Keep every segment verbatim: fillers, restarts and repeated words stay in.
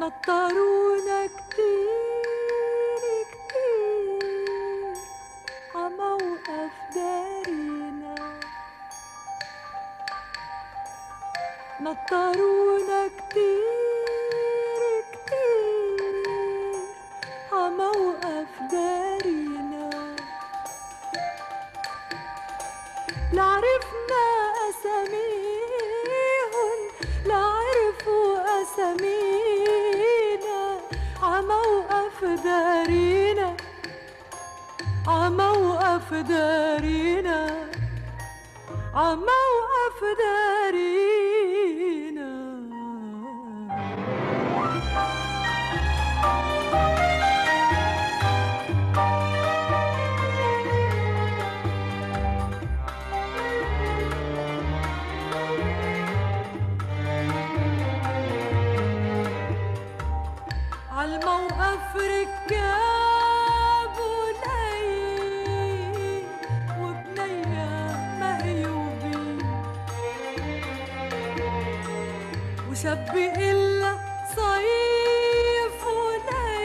نطرونا كتير كتير عموقف دارينا، نطرونا كتير كتير عموقف دارينا، لا عرفنا أساميهن لا عرفوا أسامينا، عموقف دارينا عموقف دارينا عموقف دارينا. عالموقف ركاب ولي وبنية مهيوبين، وشاب إلا صيف ولي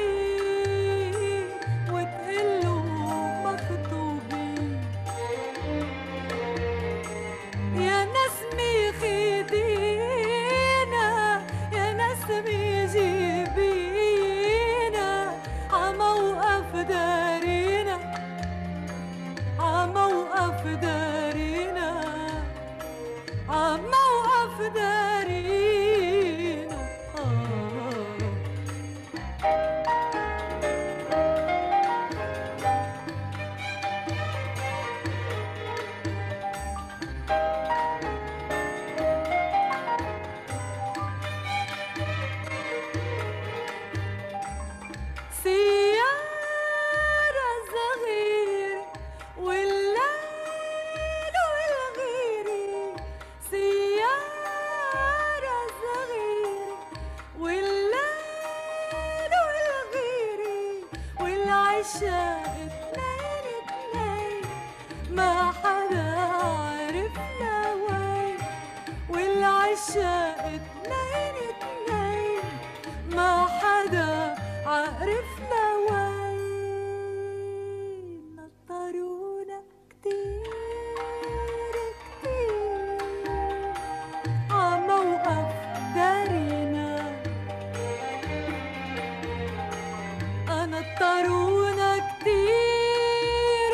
وتقلوا مخطوبين، يا نسمي خدينا يا نسمي جيبينا، عموقف دارينا عموقف دارينا عموقف دارينا. سيارة صغيرة والليل والغيري، سيارة صغيرة والليل والغيري، والعشاق اتنين اتنين ما حدا عرفنا وين، والعشاق اتنين اتنين ما حدا عرفنا وين. نطرونا كتير كتير عموقف دارينا، نطرونا كتير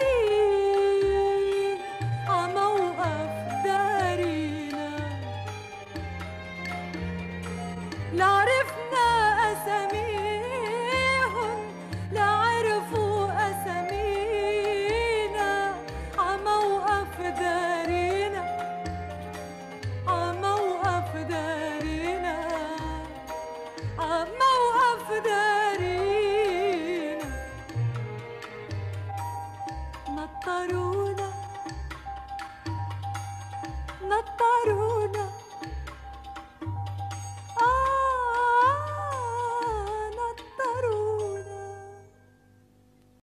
كتير عموقف دارينا، لا عرفنا أساميهن لا عرفوا أسامينا، عموقف دارينا عموقف دارينا عموقف دارينا. نطرونا نطرونا